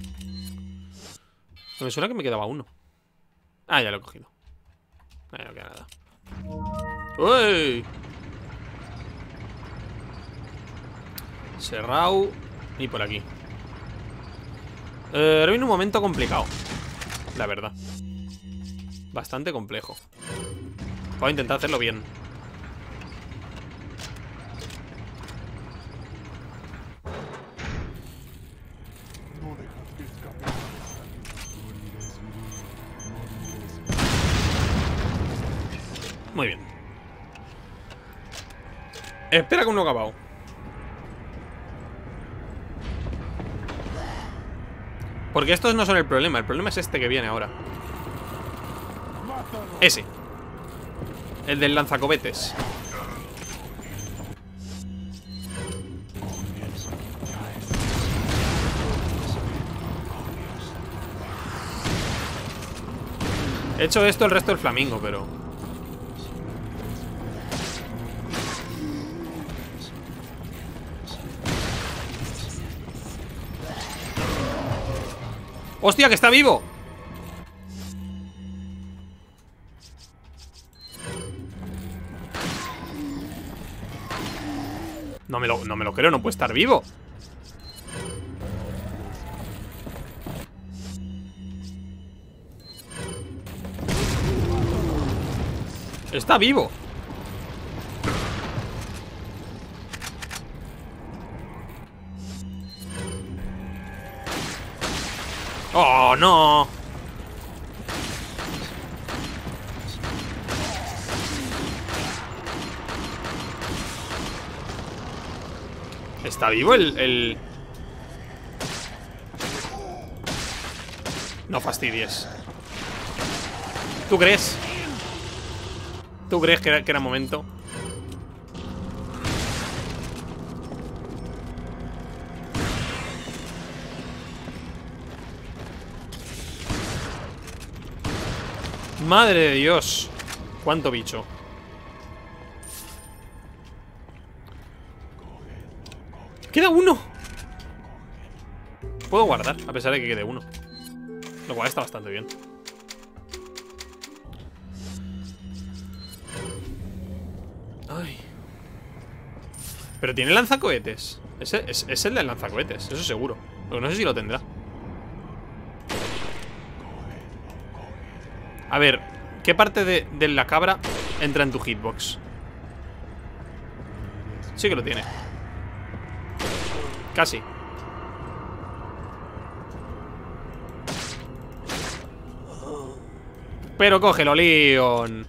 Speaker 1: Me suena que me quedaba uno. Ah, ya lo he cogido. No queda nada. ¡Uy! Cerrado. Y por aquí. Ahora viene un momento complicado. La verdad. Bastante complejo. Voy a intentar hacerlo bien. Muy bien. Espera que uno ha acabado. Porque estos no son el problema. El problema es este que viene ahora. Ese. El del lanzacohetes. He hecho esto el resto del flamingo, pero... ¡Hostia, que está vivo! No me lo creo, no puede estar vivo. Está vivo. ¡Oh, no! ¿Está vivo el...? No fastidies. ¿Tú crees? ¿Tú crees que era momento? Madre de Dios. Cuánto bicho. Queda uno. Puedo guardar, a pesar de que quede uno. Lo cual está bastante bien. Ay. Pero tiene lanzacohetes. Es el del lanzacohetes, eso seguro. Pero no sé si lo tendrá. A ver, ¿qué parte de la cabra entra en tu hitbox? Sí que lo tiene. Casi. Pero cógelo, Leon.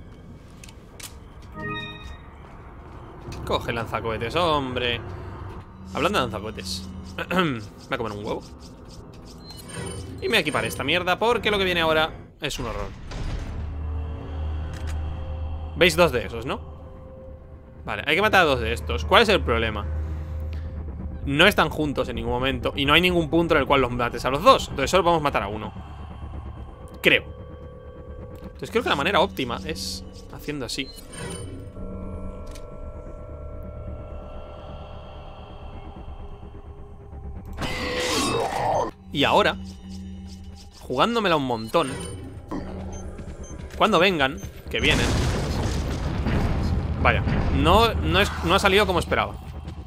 Speaker 1: Coge lanzacohetes, hombre. Hablando de lanzacohetes, voy a comer un huevo. Y me voy a equipar esta mierda, porque lo que viene ahora es un horror. ¿Veis 2 de esos, no? Vale, hay que matar a 2 de estos. ¿Cuál es el problema? No están juntos en ningún momento y no hay ningún punto en el cual los mates a los 2. Entonces solo podemos matar a uno. Creo. Entonces creo que la manera óptima es haciendo así. Y ahora, jugándomela un montón, cuando vengan, que vienen. Vaya, no ha salido como esperaba.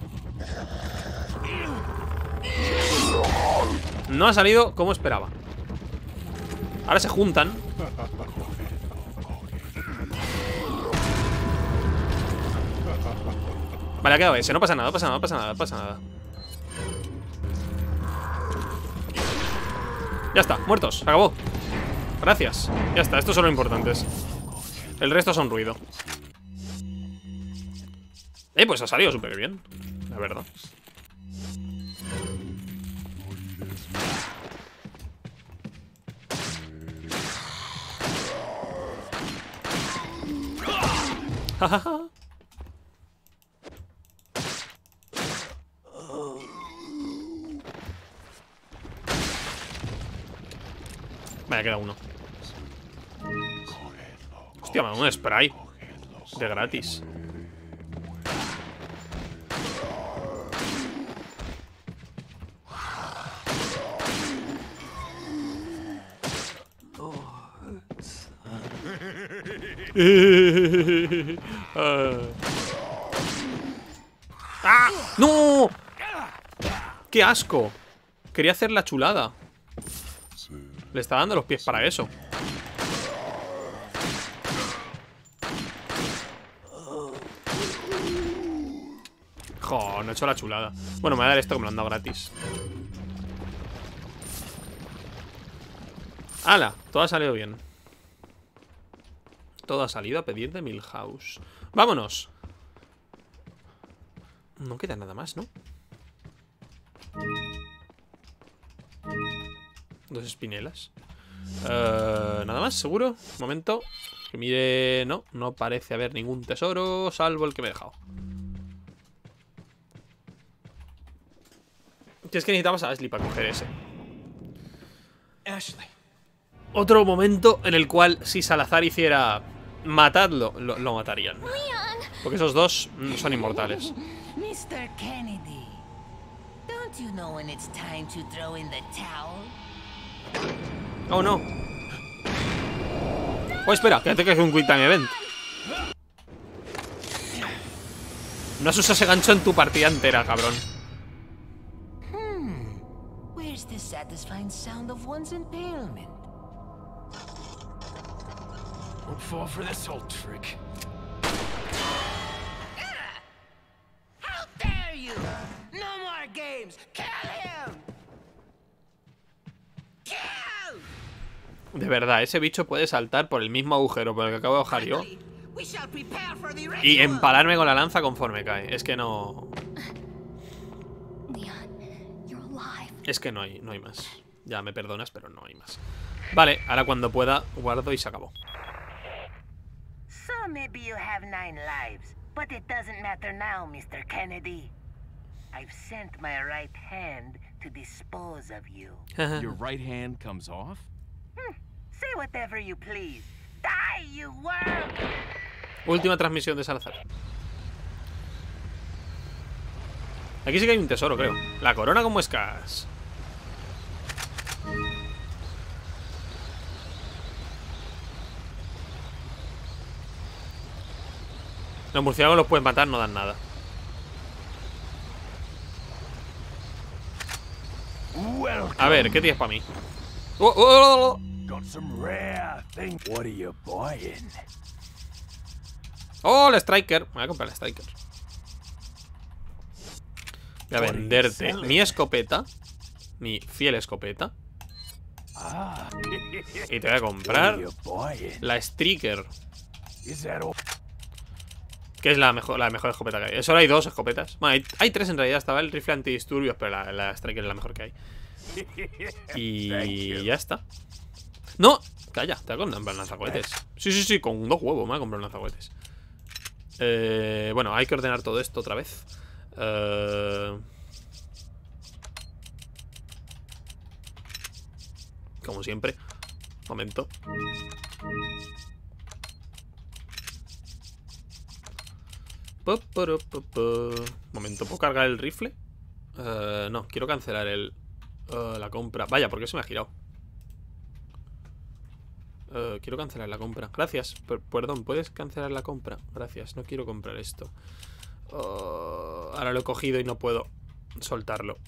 Speaker 1: No ha salido como esperaba. Ahora se juntan. Vale, ha quedado ese, no pasa nada, no pasa nada, no pasa nada, no pasa nada. Ya está, muertos, se acabó. Gracias, ya está, estos son los importantes. El resto son ruido. Pues ha salido súper bien, la verdad. Jajaja. Vaya, queda uno. Hostia, me da un spray de gratis. ¡Ah! ¡No! ¡Qué asco! Quería hacer la chulada. Le está dando los pies para eso. Jo, no he hecho la chulada. Bueno, me voy a dar esto que me lo han dado gratis. ¡Hala! Todo ha salido bien. Todo ha salido a pedir de Milhouse. ¡Vámonos! No queda nada más, ¿no? 2 espinelas. Nada más, seguro. Un momento. Que mire. No, no parece haber ningún tesoro, salvo el que me he dejado. Que es que necesitabas a Ashley para coger ese.
Speaker 4: Ashley.
Speaker 1: Otro momento en el cual si Salazar hiciera matadlo, lo matarían. Porque esos dos son inmortales.
Speaker 3: Mr. Kennedy, don't you know when it's time to throw in the towel?
Speaker 1: Oh, no. Oh, espera, que es un Quick Time Event. No has usado ese gancho en tu partida entera, cabrón.
Speaker 3: Where's the satisfying sound of one's impalement?
Speaker 5: Don't fall for this old trick.
Speaker 3: How dare you! No more games! Kill him! Kill!
Speaker 1: De verdad, ese bicho puede saltar por el mismo agujero por el que acabo de bajar yo
Speaker 3: We shall prepare for the
Speaker 1: y
Speaker 3: ritual.
Speaker 1: empalarme con la lanza conforme cae. Es que no...
Speaker 6: Leon, you're alive.
Speaker 1: Es que no hay más. Ya me perdonas, pero no hay más. Vale, ahora cuando pueda guardo y se acabó.
Speaker 3: So maybe you have 9 lives, but it doesn't matter now, Mr. Kennedy. I've sent my right hand to dispose of you.
Speaker 4: Your right hand comes off?
Speaker 3: Say whatever you please. Die, you worm!
Speaker 1: Última transmisión de Salazar. Aquí sí que hay un tesoro, creo. La corona con muescas. Los murciélagos los puedes matar, no dan nada. A ver, ¿qué tienes para mí? ¡Oh, oh, oh, oh!
Speaker 5: Got some rare things. What are you buying?
Speaker 1: ¡Oh, el Striker! Me voy a comprar el Striker. Voy a venderte mi escopeta. Mi fiel escopeta.
Speaker 5: Ah.
Speaker 1: Y te voy a comprar
Speaker 5: What are you buying?
Speaker 1: la Striker,
Speaker 5: Is that all?
Speaker 1: que es la mejor escopeta que hay. Solo hay 2 escopetas. Bueno, hay 3 en realidad. Estaba el rifle antidisturbios, pero la Striker es la mejor que hay. Y ya está. ¡No! Calla, te voy a comprar un lanzacohetes. Sí, con 2 huevos me voy a comprar un lanzacohetes. Bueno, hay que ordenar todo esto otra vez. Como siempre. Momento. Momento, ¿puedo cargar el rifle? No, quiero cancelar la compra. Vaya, ¿por qué se me ha girado? Quiero cancelar la compra. Gracias, perdón, ¿puedes cancelar la compra? Gracias, no quiero comprar esto. Ahora lo he cogido y no puedo soltarlo.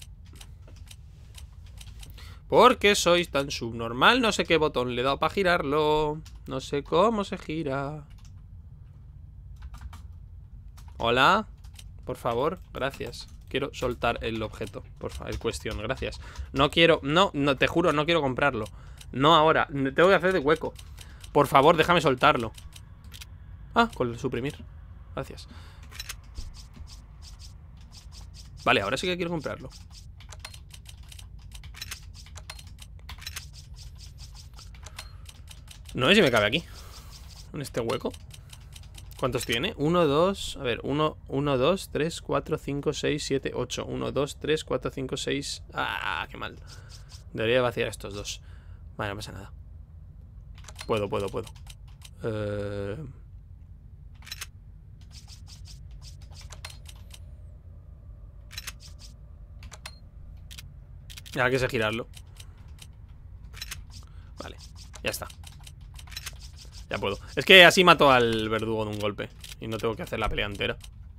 Speaker 1: Porque sois tan subnormal. No sé qué botón le he dado para girarlo. No sé cómo se gira. Hola. Por favor, gracias. Quiero soltar el objeto. Por favor, cuestión, gracias. No quiero, no, te juro, no quiero comprarlo. No ahora, tengo que hacer de hueco. Por favor, déjame soltarlo. Ah, con el suprimir. Gracias. Vale, ahora sí que quiero comprarlo. No sé si me cabe aquí, en este hueco. ¿Cuántos tiene? 1, 2, a ver, 1, 2, 3, 4, 5, 6, 7, 8. 1, 2, 3, 4, 5, 6. Ah, qué mal. Debería vaciar estos 2. Vale, no pasa nada. Puedo. Ahora que sé girarlo. Vale, ya está. Ya puedo. Es que así mato al verdugo de un golpe. Y no tengo que hacer la pelea entera.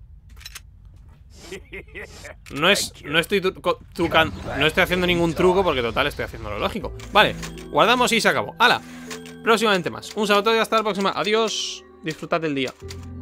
Speaker 1: No estoy haciendo ningún truco, porque total estoy haciendo lo lógico. Vale, guardamos y se acabó. ¡Hala! Próximamente más. Un saludo y hasta la próxima. Adiós. Disfrutad del día.